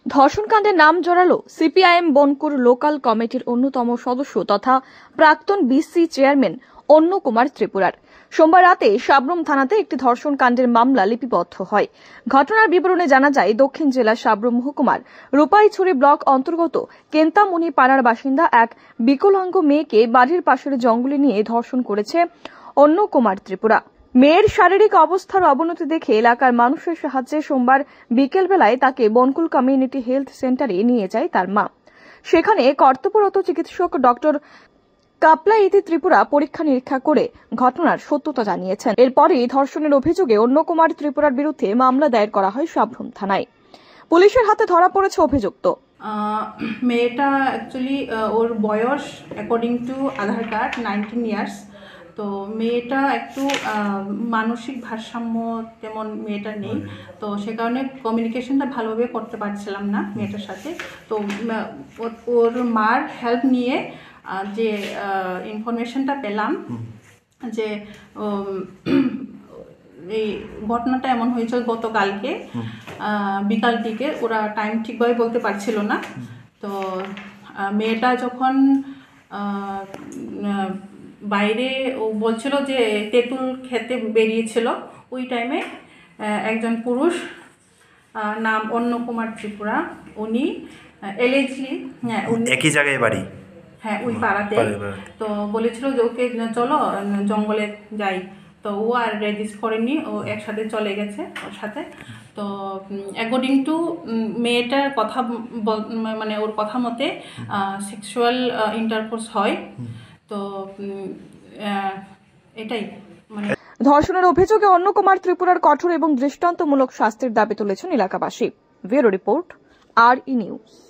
ধর্ষণকাণ্ডে নাম জড়ালো CPIM বনকুর local কমিটির অন্যতম সদস্য তথা প্রাক্তন বিসি চেয়ারম্যান অন্য কুমার ত্রিপুরার। সোমবার রাতে সাব্রুম থানাতে একটি ধর্ষণকাণ্ডের মামলা লিপিবদ্ধ হয়। ঘটনার বিবরণে জানা যায়, দক্ষিণ জেলার সাব্রুম মহকুমার রূপাইছড়ি ব্লক অন্তর্গত কেন্তামণি পাড়ার বাসিন্দা এক বিকলাঙ্গ মেয়েকে বাড়ির পাশের জঙ্গলে নিয়ে ধর্ষণ করেছে অন্য কুমার ত্রিপুরা। মেয়ের শারীরিক অবস্থার অবনতি দেখে এলাকার মানুষের সাহায্যে সোমবার বিকেলবেলায় তাকে বনকুল কমিউনিটি হেলথ সেন্টারে নিয়ে যায় তার মা। সেখানে কর্তব্যরত চিকিৎসক ডক্টর কাপলা ইতি ত্রিপুরা পরীক্ষা নিরীক্ষা করে ঘটনার সত্যতা জানিয়েছেন। এরপরই ধর্ষণের অভিযোগে অন্য কুমার ত্রিপুরার বিরুদ্ধে মামলা দায়ের করা হয় সাব্রুম থানায়। পুলিশের হাতে ধরা পড়েছে অভিযুক্ত। মেয়েটা অ্যাকচুয়ালি ওর বয়স according to Aadhaar card 19 years. তো মেয়েটা একটু মানসিক ভারসাম্য যেমন মেয়েটা নেই, তো সে কারণে কমিউনিকেশনটা ভালোভাবে করতে পারছিলাম না মেয়েটার সাথে। তো ওর মার হেল্প নিয়ে যে ইনফরমেশনটা পেলাম যে এই ঘটনাটা এমন হয়েছে গতকালকে বিকাল দিকে, ওরা টাইম ঠিকভাবে বলতে পারছিল না। তো মেয়েটা যখন বাইরে ও বলছিল যে তেঁতুল খেতে বেরিয়েছিল, ওই টাইমে একজন পুরুষ নাম অন্য কুমার ত্রিপুরা, উনি এলিজলি একই জায়গায় বাড়ি, হ্যাঁ ওই পাড়াতে, তো বলেছিল যে ওকে চলো জঙ্গলে যাই। তো ও আর রেজিস্ট করেনি, ও একসাথে চলে গেছে ওর সাথে। তো অ্যাকর্ডিং টু মেয়েটার কথা, মানে ওর কথা মতে সেক্সুয়াল ইন্টারকোর্স হয়। তো এটাই মানে ধর্ষণের অভিযোগে অন্য কুমার ত্রিপুরার কঠোর এবং দৃষ্টান্তমূলক শাস্তির দাবি তুলেছেন এলাকাবাসী। Bureau report, RE news.